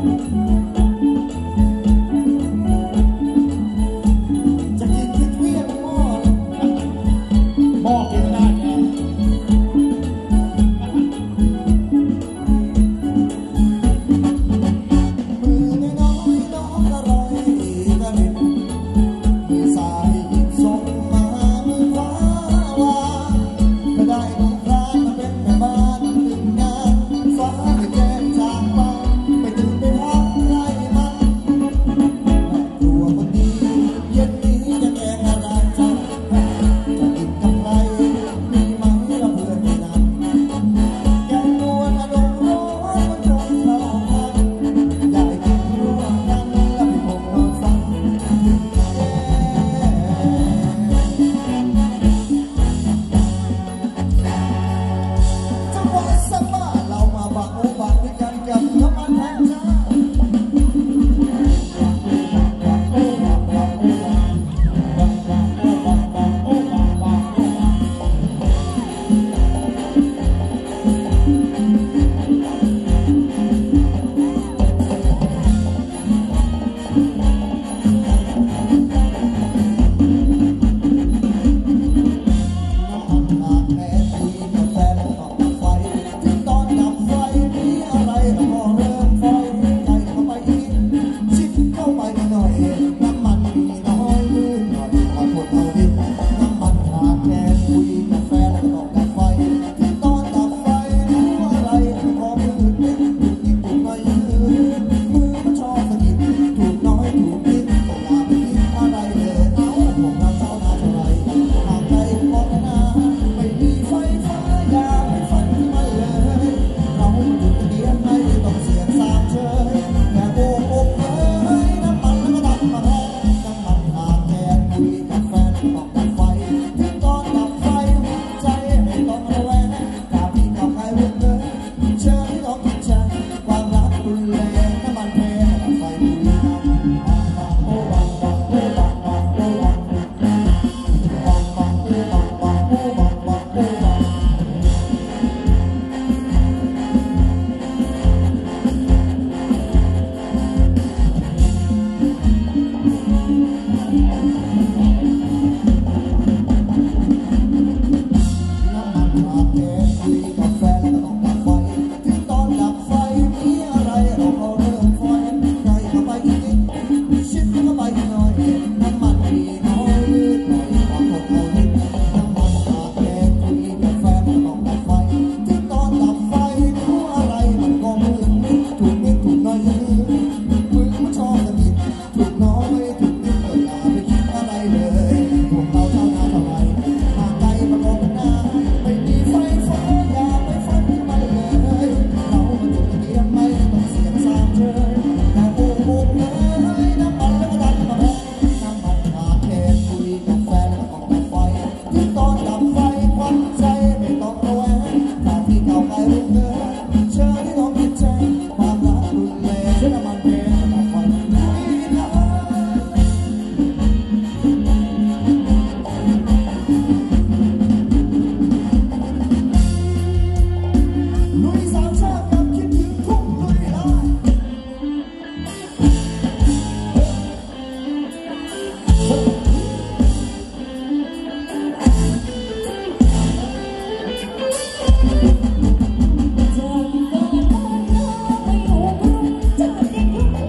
เ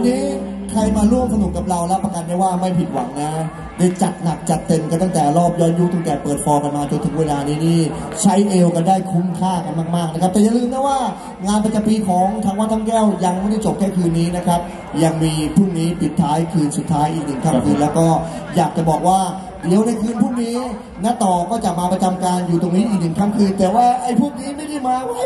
วันนี้ใครมาร่วมสนุกกับเรารับประกันได้ว่าไม่ผิดหวังนะได้จัดหนักจัดเต็มกันตั้งแต่รอบย้อนยุคตั้งแต่เปิดฟอร์กันมาจนถึงเวลานี้นี่ใช้เอวกันได้คุ้มค่ากันมากๆนะครับแต่อย่าลืมนะว่างานประจำปีของทางวัดถ้ำแก้วยังไม่ได้จบแค่คืนนี้นะครับยังมีพรุ่งนี้ปิดท้ายคืนสุดท้ายอีกหนึ่งค่ำคืนแล้วก็อยากจะบอกว่าเดี๋ยวในคืนพรุ่งนี้น้าต่อก็จะมาประจำการอยู่ตรงนี้อีกหนึ่งค่ำคืนแต่ว่าไอ้พวกนี้ไม่ได้มาไว้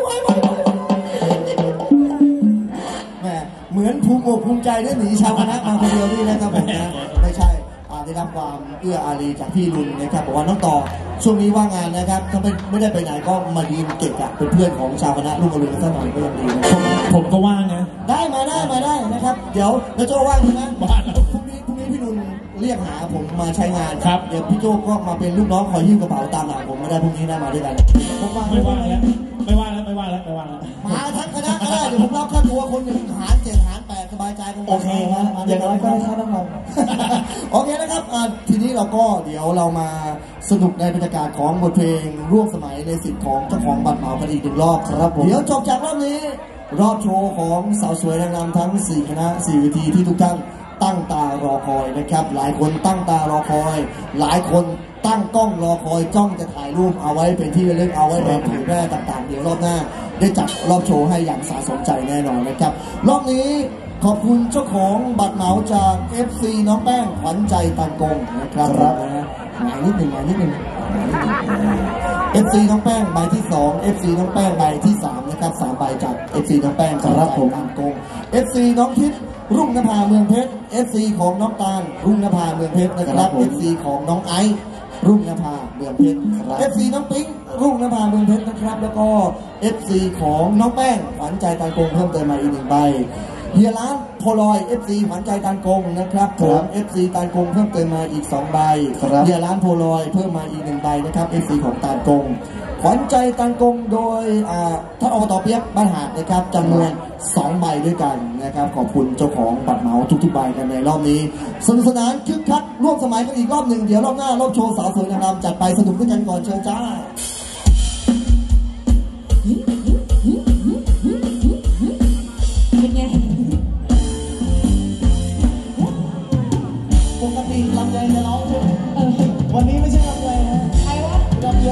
แหมเหมือนภูมิอกภูมิใจได้หนีชาวคณะมาคนเดียวนี่นะครับผมนะไม่ใช่ได้รับความเอื้ออารีจากพี่รุนนะครับบอกว่าน้องต่อช่วงนี้ว่างงานนะครับถ้าไม่ได้ไปไหนก็มายืนเก็บอะเป็นเพื่อนของชาวคณะลุงอรุณสักหน่อยก็ยังดีผมก็ว่างนะได้มาได้นะครับเดี๋ยวโจ้ว่างใช่ไหมพรุ่งนี้พี่รุนเรียกหาผมมาใช้งานครับเดี๋ยวพี่โจ้ก็มาเป็นลูกน้องคอยหิ้วกระเป๋าตามหลังผมไม่ได้พรุ่งนี้ได้มาด้วยกันผมว่างไม่ว่างแล้วมาทั้งคณะก็ได้เดี๋ยวผมรับค่าตัวคนหนึ่งหาร7หาร8สบายใจกันโอเคนะอย่างน้อยก็ได้ค่าน้ำมันโอเคนะครับทีนี้เราก็เดี๋ยวเรามาสนุกในบรรยากาศของบทเพลงร่วมสมัยในสิทธิ์ของเจ้าของบัตรเหมากันอีกหนึ่งรอบครับผมเดี๋ยวจบจากรอบนี้รอบโชว์ของสาวสวยนางงามทั้ง4คณะ4เวทีที่ทุกท่านตั้งตารอคอยนะครับหลายคนตั้งตารอคอยหลายคนตั้งกล้องรอคอยจ้องจะถ่ายรูปเอาไว้เป็นที่ระลึกเอาไว้แบบถือแร่ต่างๆเดี๋ยวรอบหน้าได้จัดรอบโชว์ให้อย่างสะสมใจแน่นอนนะครับรอบนี้ขอบคุณเจ้าของบัตรเหมาจาก FC น้องแป้งขวัญใจตันกงนะครับหมายนิดหนึ่งFC น้องแป้งใบที่2 FC น้องแป้งใบที่3นะครับ3ใบจาก FC น้องแป้งครับผมตันกง FC น้องทิพย์รุ่งนภาเมืองเพชร FC ของน้องตาลรุ่งนภาเมืองเพชรนะครับ FC ของน้องไอซ์รุ่งนภาเมืองเพชร FC น้องปิ๊งรุ่งนภาเมืองเพชรนะครับแล้วก็ FC ของน้องแป้งขวัญใจตันกงเพิ่มเติมมาอีก1ใบเฮียร้านโพลอย FC ขวัญใจตันกงนะครับผม FC ตันกงเพิ่มเติมมาอีก2ใบเฮียร้านโพลอยเพิ่มมาอีก1ใบนะครับ FC ของตันกงขวัญใจตันกงโดยท่านอบต.เปียกบ้านหาดนะครับจำนวน2ใบด้วยกันนะครับขอบคุณเจ้าของบัตรเหมาทุกๆใบกันในรอบนี้สนุกสนานคึกคักร่วมสมัยกันอีกรอบหนึ่งเดี๋ยวรอบหน้ารอบโชว์สาวสวยนางรำจัดไปสนุกด้วยกันก่อนเชิญจ้าปกติลำไยจะร้องใช่ไหมวันนี้ไม่ใช่ลำไยนะใครวะลำไย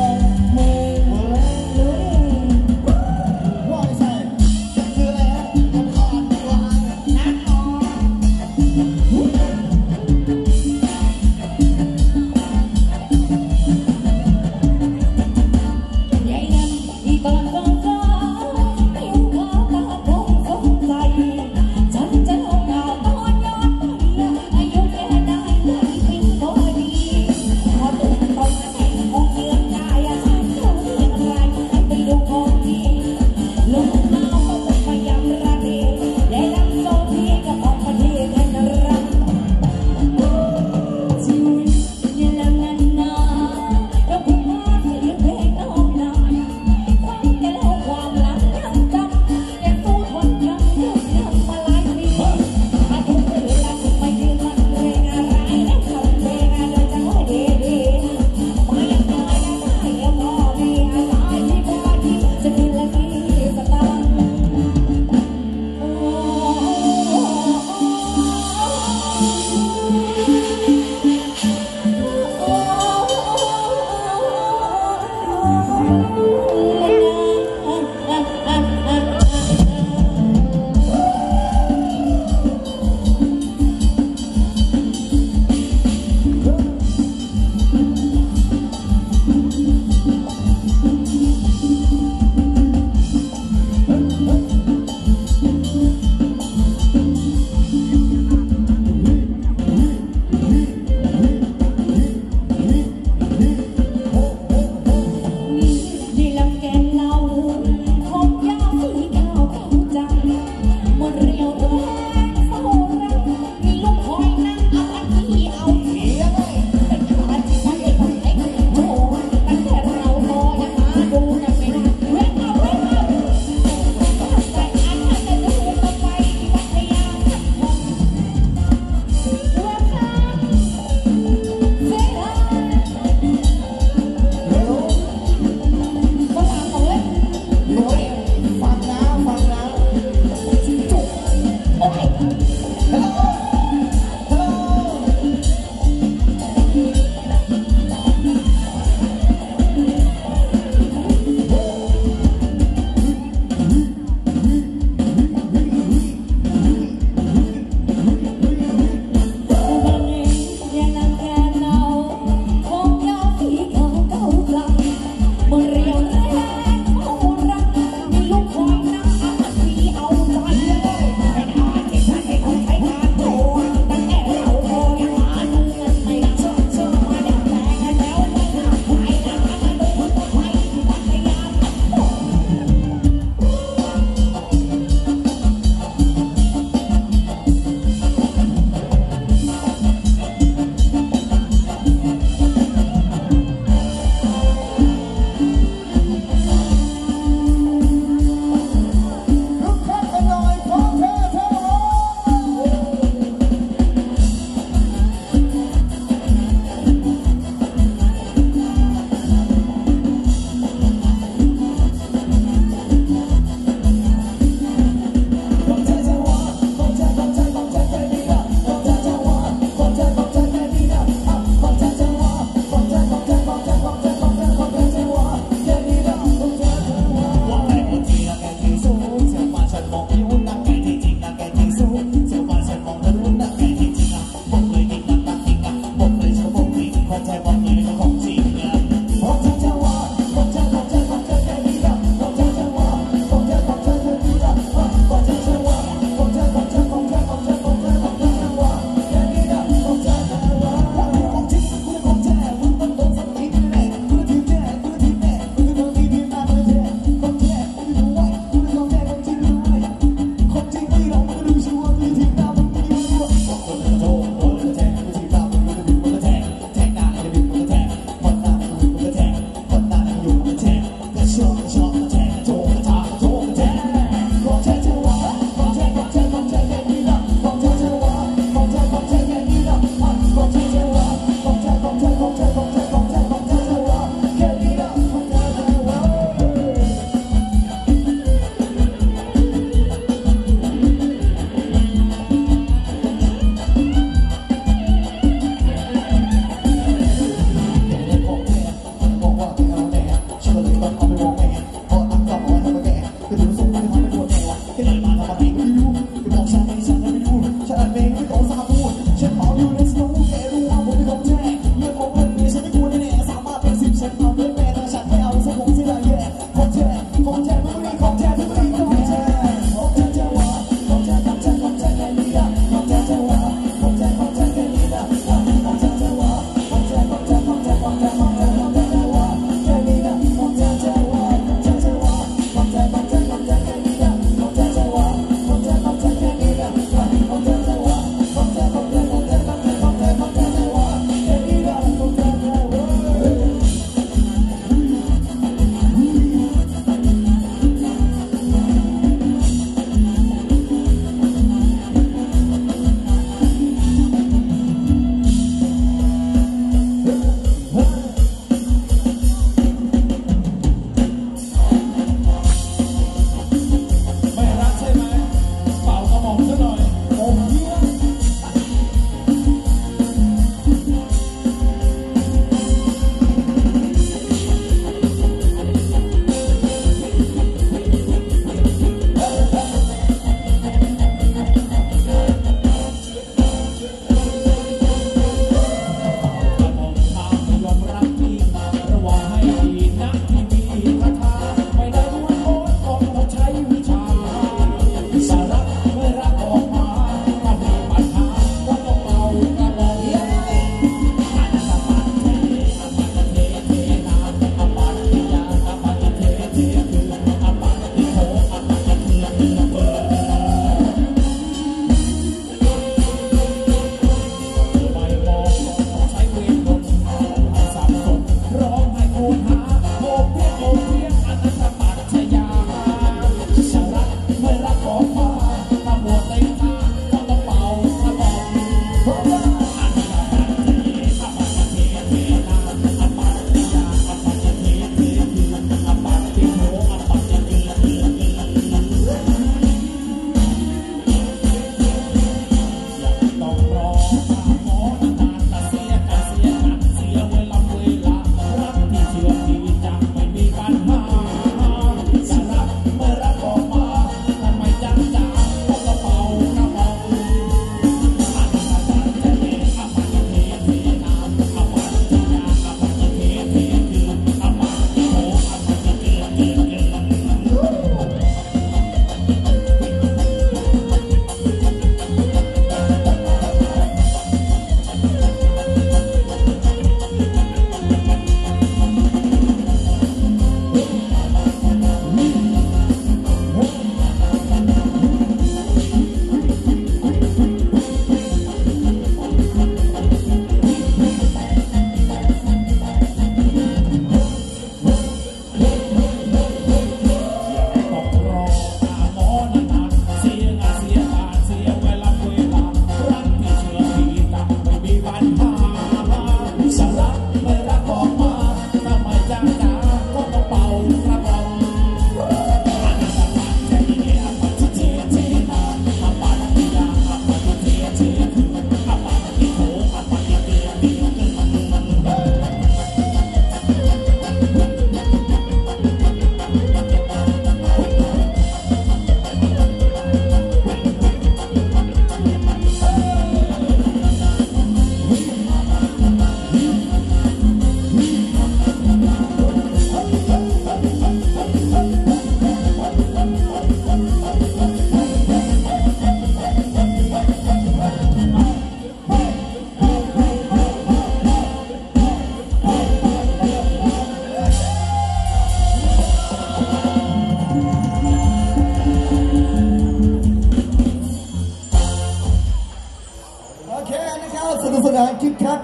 ดีลำแก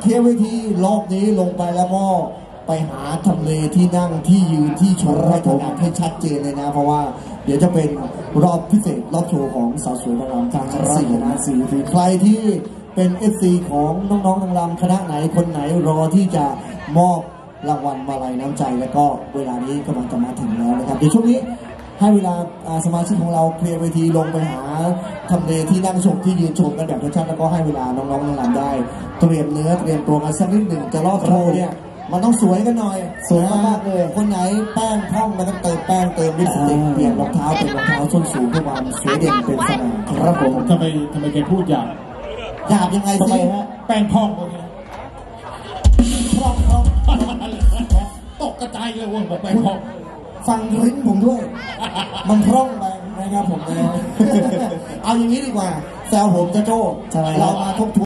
ลียร์เวทีรอบนี้ลงไปแล้วก็ไปหาทำเลที่นั่งที่ยืนที่โชว์ให้ถนัดให้ชัดเจนเลยนะเพราะว่าเดี๋ยวจะเป็นรอบพิเศษรอบโชว์ของสาวสวยนางรำทางชั้น4นะ4ใครที่เป็น FC ของน้องๆนางรำคณะไหนคนไหนรอที่จะมอบรางวัลมาลัยน้ำใจแล้วก็เวลานี้กำลังจะมาถึงแล้วนะครับเดี๋ยวช่วงนี้ให้เวลาสมาชิกของเราเคลียร์เวทีลงไปหาทำเลที่นั่งชมที่ยืนชมกันแบบชัดๆแล้วก็ให้เวลาน้องๆนางรำได้เตรียมเนื้อเตรียมตัวมาสักนิดหนึ่งจะรอบโชว์เนี่ยมันต้องสวยกันหน่อยสวยมากๆเลยคนไหนแป้งท่องมันต้องเติมแป้งเติมลิปสติกเปลี่ยนรองเท้าเป็นรองเท้าส้นสูงเพื่อความสวยเด่นเป็นสง่าครับผมทำไมแกพูดหยาบหยาบยังไงทำไมสิฮะแป้งพองเลยท่องตกกระจายเลยว่ะบอกแป้งพองฟังลิ้นผมด้วย มันพร่องไปนะครับผมนะ เอาอย่างนี้ดีกว่าแซวผมจะโจ้เรามาทบทวน